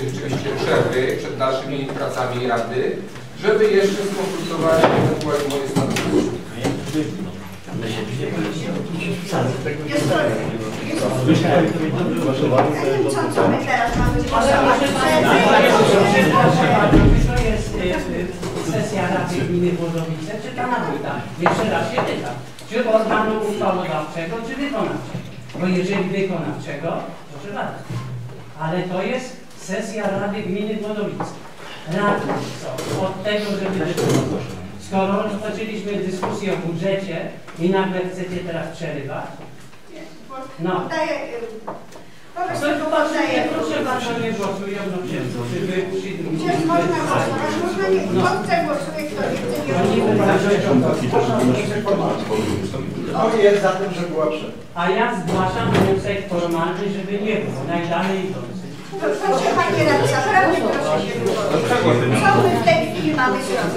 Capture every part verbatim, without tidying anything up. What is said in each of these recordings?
rzeczywiście przerwy przed dalszymi pracami Rady, żeby jeszcze skonsultować ewentualnie moje stanowisko. Co my teraz mamy głosować? To jest sesja Rady Gminy Włodowice, czy ta nabyta? Jeszcze raz się pytam, czy organu uchwałodawczego, czy wykonawczego? Bo jeżeli wykonawczego, proszę bardzo. Ale to jest sesja Rady Gminy Włodowice. Radni są od tego, żeby dyskutować. Skoro rozpoczęliśmy dyskusję o budżecie i nagle chcecie teraz przerywać? No. Daję, wobec To tego podaję, podaję. proszę bardzo, nie głosują, no przecież wy Przecież można głosować, można nie. Kto chce głosuje, kto nie chce nie głosuje. On jest za tym, że była przed. A ja zgłaszam wniosek formalny, żeby nie było najdalej idący. Proszę Panie Radca, naprawdę proszę się wypowiedzieć. Co my w tej chwili mamy zrobić?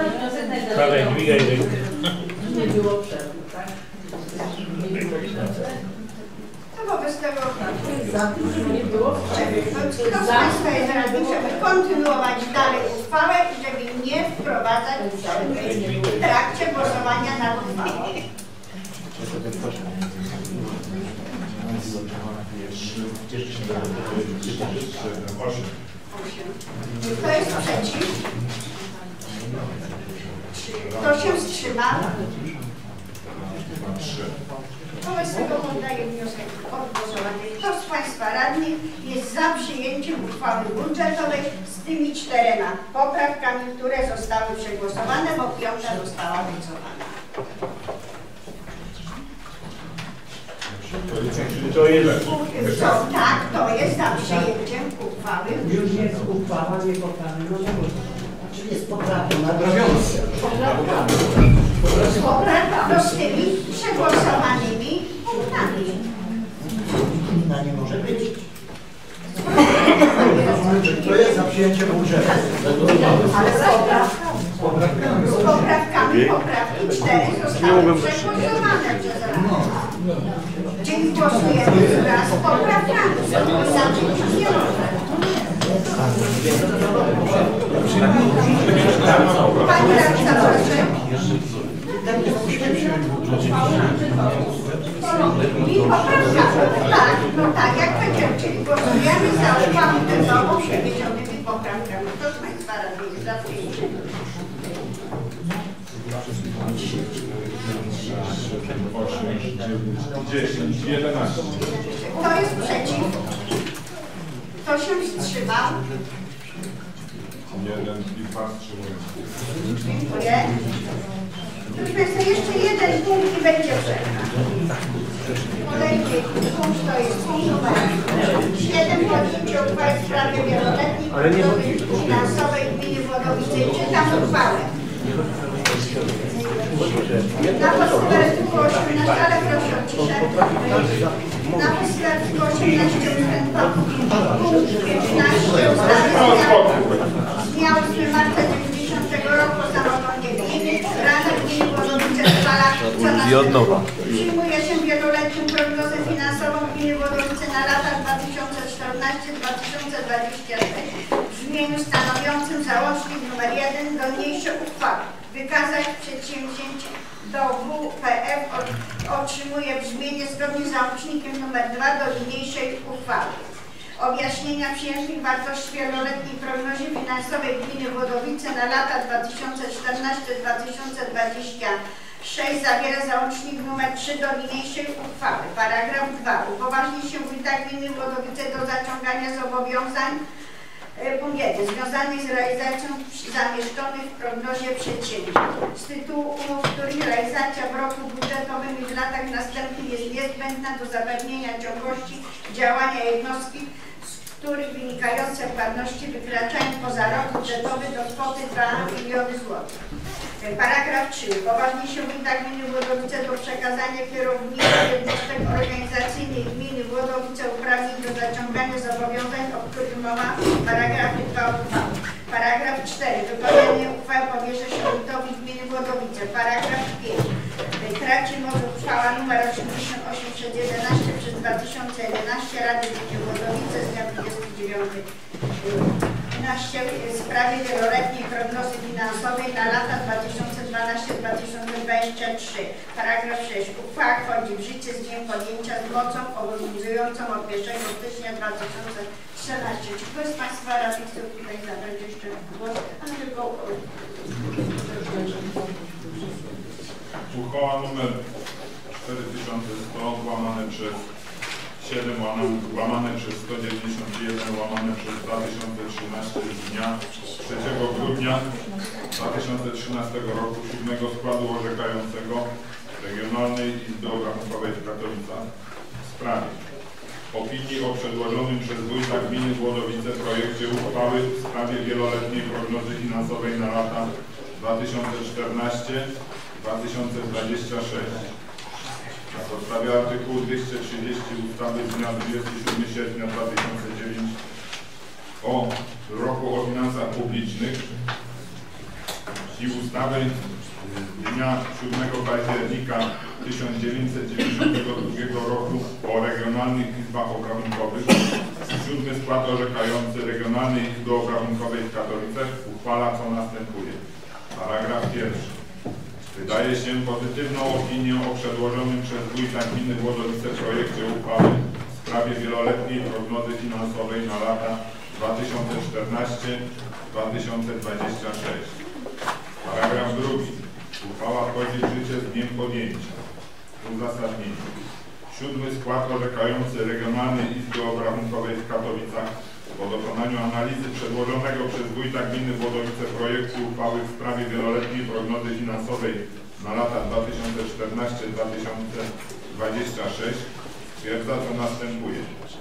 Nie było przerwy, tak? To wobec tego Za tym, żeby nie było przerwy. kto z Państwa jest radny, żeby kontynuować dalej uchwałę i żeby nie wprowadzać przerwy w trakcie głosowania nad uchwałą. Kto jest przeciw? Kto się wstrzymał? Wobec tego poddaję wniosek o głosowanie. Kto z Państwa radnych jest za przyjęciem uchwały budżetowej z tymi czterema poprawkami, które zostały przegłosowane, bo piąta została wycofana? To jest. Co? Tak, to jest za przyjęciem uchwały. Już jest uchwała, nie poprawy, no nie głosować. Czyli jest poprawką na Poprawka z tymi przegłosowanymi punktami. Inna nie może być. To jest za przyjęciem budżetu. Ale z poprawkami. Z poprawkami poprawki cztery zostały przegłosowane przez Radę. Czyli głosujemy raz z poprawkami. Inaczej nie może. Pani Radca, proszę. I poprawka. Tak, no tak, jak powiedziałem, czyli głosujemy za uchwałą tezową przewidzianymi poprawkami. Kto z Państwa radnych jest za przyjęciem? dziesięć, jedenaście. Kto jest przeciw? Kto się wstrzymał? Jeden i dwa wstrzymują. Dziękuję. Proszę Państwa, jeszcze jeden punkt i będzie przerwa. Kolejny punkt to jest punkt numer siedem. Podjęcie uchwały w sprawie wieloletniej budowy finansowej gminy Włodowice. Czytam uchwałę. Na podstawie artykułu osiemnastego, ale proszę o ciszę. Na podstawie artykułu osiemnastego ustęp dwa punkt piętnaście ustawy z dnia ósmego marca dziewięćdziesiątego roku o samorządzie gminy Rada Gminy Włodowice uchwala co następuje. Przyjmuje się wieloletnią prognozę finansową gminy Włodowice na lata dwa tysiące czternasty do dwa tysiące dwudziestego trzeciego w brzmieniu stanowiącym załącznik numer jeden do niniejszej uchwały. Wykazać przedsięwzięć do W P F otrzymuje brzmienie zgodnie z załącznikiem numer dwa do niniejszej uchwały. Objaśnienia przyjętych wartości wieloletniej prognozie finansowej gminy Włodowice na lata dwa tysiące czternasty do dwa tysiące dwudziestego trzeciego zawiera załącznik numer trzy do niniejszej uchwały. Paragraf dwa. Upoważni się wójta gminy Włodowice do zaciągania zobowiązań punkt jeden. Związanych z realizacją zamieszczonych w prognozie przedsięwzięć. Z tytułu umów, których realizacja w roku budżetowym i w latach następnych jest niezbędna do zapewnienia ciągłości działania jednostki, z których wynikające płatności wykraczają poza rok budżetowy do kwoty dwa miliony złotych. Paragraf trzy. Upoważni się wójta gminy Włodowice do przekazania kierownikom jednostek organizacyjnych gminy Włodowice uprawnień do zaciągania zobowiązań, o których mowa w paragrafie dwa uchwały. Paragraf cztery. Wykonanie uchwały powierza się wójtowi gminy Włodowice. Paragraf pięć. Traci mocy uchwała nr osiemdziesiąt osiem przed jedenaście przez dwa tysiące jedenaście Rady Gminy Włodowice z dnia dwudziestego dziewiątego w sprawie wieloletniej prognozy finansowej na lata dwa tysiące dwanaście do dwa tysiące dwudziestego trzeciego. Paragraf sześć. Uchwała wchodzi w życie z dniem podjęcia z mocą obowiązującą od pierwszego stycznia dwa tysiące trzynastego. Czy ktoś z Państwa radnych chce tutaj zabrać jeszcze głos? Ale tylko... Uchwała numer cztery tysiące sto łamane przez siedem łamane przez sto dziewięćdziesiąt jeden łamane przez dwa tysiące trzynaście z dnia trzeciego grudnia dwa tysiące trzynastego roku siódmego składu orzekającego Regionalnej Izby Obrachunkowej w Katowicach w sprawie opinii o przedłożonym przez wójta gminy Włodowice projekcie uchwały w sprawie wieloletniej prognozy finansowej na lata dwa tysiące czternasty do dwa tysiące dwudziestego szóstego. Na podstawie artykułu dwieście trzydzieści ustawy z dnia dwudziestego siódmego sierpnia dwa tysiące dziewiątego o roku o finansach publicznych i ustawy z dnia siódmego października tysiąc dziewięćset dziewięćdziesiątego drugiego roku o regionalnych izbach obrachunkowych, siódmy skład orzekający Regionalnej Izby Obrachunkowej w Katowicach uchwala, co następuje. Paragraf pierwszy. Wydaje się pozytywną opinię o przedłożonym przez wójta gminy Włodowice projekcie uchwały w sprawie wieloletniej prognozy finansowej na lata dwa tysiące czternasty do dwa tysiące dwudziestego szóstego. Paragraf drugi. Uchwała wchodzi w życie z dniem podjęcia. Uzasadnienie. Siódmy skład orzekający Regionalnej Izby Obrachunkowej w Katowicach po dokonaniu analizy przedłożonego przez wójta gminy Włodowice projektu uchwały w sprawie wieloletniej prognozy finansowej na lata dwa tysiące czternasty do dwa tysiące dwudziestego szóstego stwierdza, co następuje.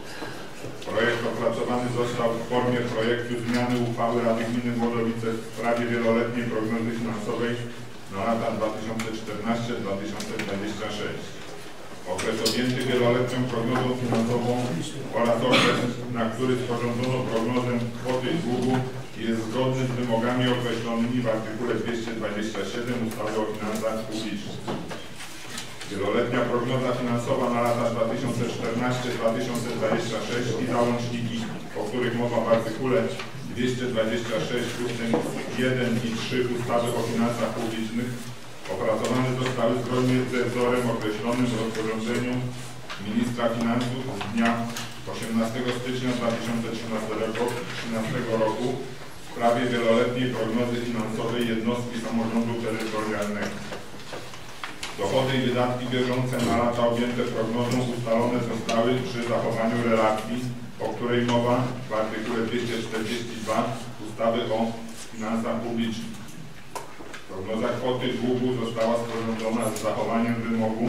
Projekt opracowany został w formie projektu zmiany uchwały Rady Gminy Włodowice w sprawie wieloletniej prognozy finansowej na lata dwa tysiące czternasty do dwa tysiące dwudziestego szóstego. Okres objęty wieloletnią prognozą finansową oraz okres, na który sporządzono prognozę kwoty i długu jest zgodny z wymogami określonymi w artykule dwieście dwadzieścia siedem ustawy o finansach publicznych. Wieloletnia prognoza finansowa na lata dwa tysiące czternasty do dwa tysiące dwudziestego szóstego i załączniki, o których mowa w artykule dwieście dwadzieścia sześć ustęp jeden i trzy ustawy o finansach publicznych opracowane zostały zgodnie ze wzorem określonym w rozporządzeniu Ministra Finansów z dnia osiemnastego stycznia dwa tysiące trzynastego roku w sprawie wieloletniej prognozy finansowej jednostki samorządu terytorialnego. Dochody i wydatki bieżące na lata objęte prognozą ustalone zostały przy zachowaniu relacji, o której mowa w artykule dwieście czterdzieści dwa ustawy o finansach publicznych. Prognoza kwoty długu została sporządzona z zachowaniem wymogu,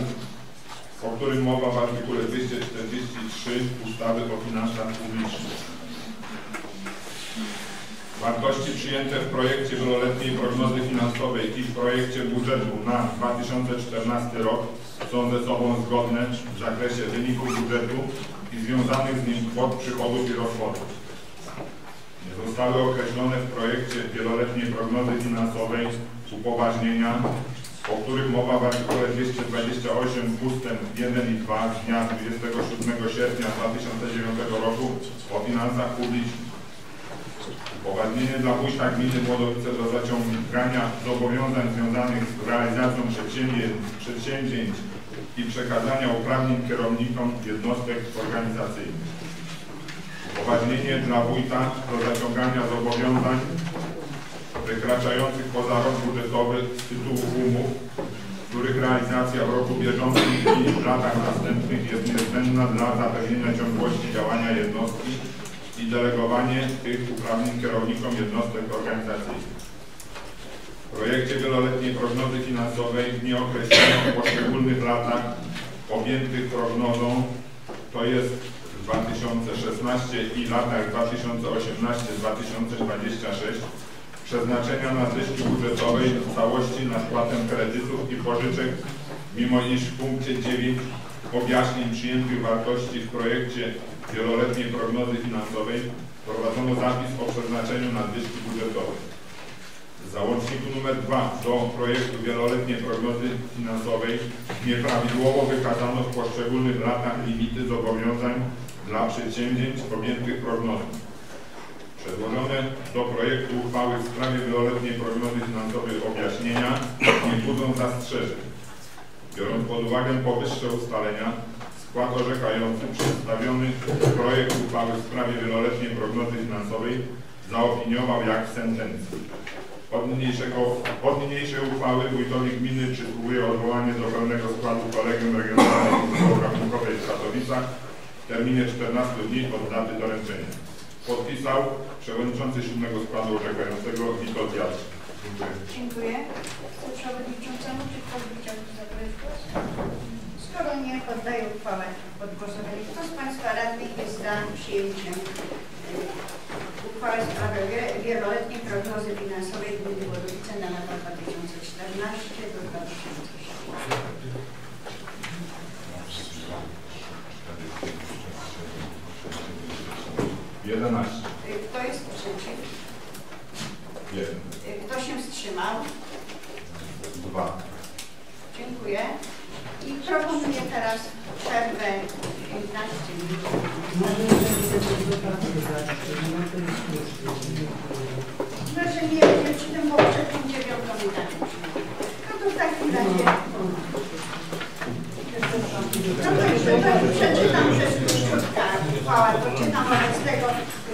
o którym mowa w artykule dwieście czterdzieści trzy ustawy o finansach publicznych. Wartości przyjęte w projekcie wieloletniej prognozy finansowej i w projekcie budżetu na dwa tysiące czternasty rok są ze sobą zgodne w zakresie wyniku budżetu i związanych z nim kwot przychodów i rozchodów. Nie zostały określone w projekcie wieloletniej prognozy finansowej upoważnienia, o których mowa w artykule dwieście dwadzieścia osiem ustęp jeden i dwa z dnia dwudziestego siódmego sierpnia dwa tysiące dziewiątego roku o finansach publicznych. Upoważnienie dla wójta gminy Włodowice do zaciągania zobowiązań związanych z realizacją przedsięwzięć i przekazania uprawnień kierownikom jednostek organizacyjnych. Upoważnienie dla wójta do zaciągania zobowiązań wykraczających poza rok budżetowy z tytułu umów, których realizacja w roku bieżącym i w latach następnych jest niezbędna dla zapewnienia ciągłości działania jednostki i delegowanie tych uprawnień kierownikom jednostek organizacyjnych. W projekcie wieloletniej prognozy finansowej nie określono w poszczególnych latach objętych prognozą, to jest dwa tysiące szesnasty i latach dwa tysiące osiemnasty do dwa tysiące dwudziestego szóstego przeznaczenia nadwyżki budżetowej w całości na spłatę kredytów i pożyczek, mimo iż w punkcie dziewięć objaśnień przyjętych wartości w projekcie wieloletniej prognozy finansowej wprowadzono zapis o przeznaczeniu nadwyżki budżetowej. W załączniku numer dwa do projektu wieloletniej prognozy finansowej nieprawidłowo wykazano w poszczególnych latach limity zobowiązań dla przedsięwzięć objętych prognozą. Przedłożone do projektu uchwały w sprawie wieloletniej prognozy finansowej objaśnienia nie budzą zastrzeżeń. Biorąc pod uwagę powyższe ustalenia, skład orzekający przedstawiony projekt uchwały w sprawie wieloletniej prognozy finansowej zaopiniował jak w sentencji. Od, niniejszego, od niniejszej uchwały wójtowi gminy przysługuje odwołanie do pełnego składu Kolegium Regionalnej Izby Obrachunkowej w Katowicach w terminie czternastu dni od daty doręczenia. Podpisał przewodniczący siódmego składu orzekającego Witold Jacek. Dziękuję. Dziękuję. Chcę przewodniczącemu, czy ktoś by chciał zabrać głos? Skoro nie, poddaję uchwałę pod głosowanie. Kto z Państwa radnych jest za przyjęciem uchwały w sprawie wieloletniej prognozy finansowej gminy Łodowice na lata dwa tysiące czternaście do dwa tysiące szesnaście? jedenaście. Kto jest przeciw? jeden. Kto się wstrzymał? dwa. Dziękuję. I proponuję teraz przerwę piętnaście minut. Proszę nie będzie przy tym poprzednim dziewiątą minutę. No to w takim razie. No to jeszcze tak przeczytam przez króciutka uchwała, to czytam wobec tego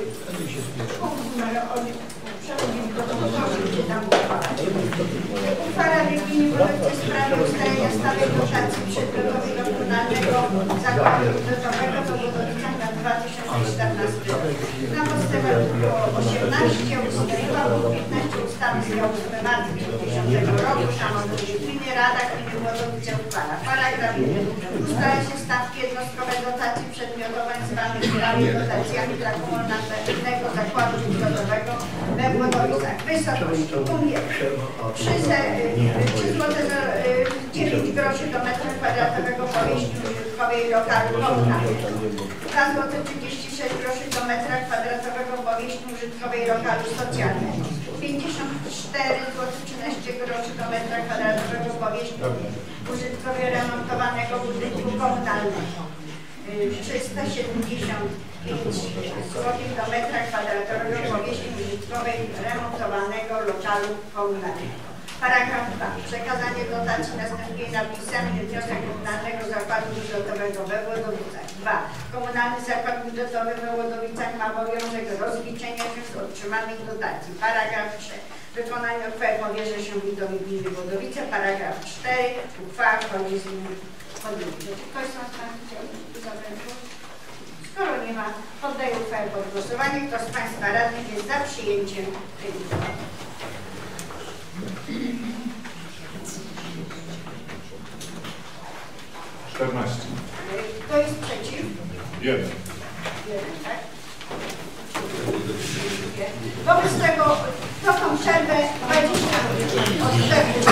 przechodzimy do kontroli, czytam uchwałę. Uchwała w gminie Łodowice w sprawie ustalenia stawek dotacji przedmiotowej do komunalnego zakładu budżetowego do Łodowicach na dwa tysiące czternasty rok. Na podstawie artykułu osiemnaście ustęp dwa punkt piętnaście ustawy z dnia ósmego marca dziewięćdziesiątego roku Szanownej Gminy Rada Gminy Łodowice uchwala. Paragraf jeden. Ustala się stawki jednostkowe dotacji przedmiotowej zwanych grami dotacjami dla komunalnego zakładu budżetowego we Łodowicach. Wysokość punkt trzy złote dziewięć groszy do metra kwadratowego powierzchni użytkowej lokalu komunalnego. dwa złote trzydzieści sześć groszy do metra kwadratowego powierzchni użytkowej lokalu socjalnego. pięćdziesiąt cztery złote trzynaście groszy do metra kwadratowego powierzchni użytkowej remontowanego budynku komunalnego. trzysta siedemdziesiąt pięć złotych do metra kwadratowego powierzchni użytkowej remontowanego lokalu komunalnego. Paragraf dwa. Przekazanie dotacji następuje na pisemny wniosek Komunalnego Zakładu Budżetowego we Łodowicach. dwa. Komunalny Zakład Budżetowy we Łodowicach ma obowiązek rozliczenia się z otrzymanych dotacji. Paragraf trzy. Wykonanie uchwały powierza się wójtowi gminy Łodowice. Paragraf cztery. Uchwała wchodzi z nim podjęcie. Czy ktoś z Państwa chciał zabrać głos? Skoro nie ma, poddaję uchwałę pod głosowanie. Kto z Państwa radnych jest za przyjęciem tej uchwały? czternaście. Kto jest przeciw? jeden. Jeden, tak? Wobec tego, to tą przerwę dwadzieścia minut od przerwy.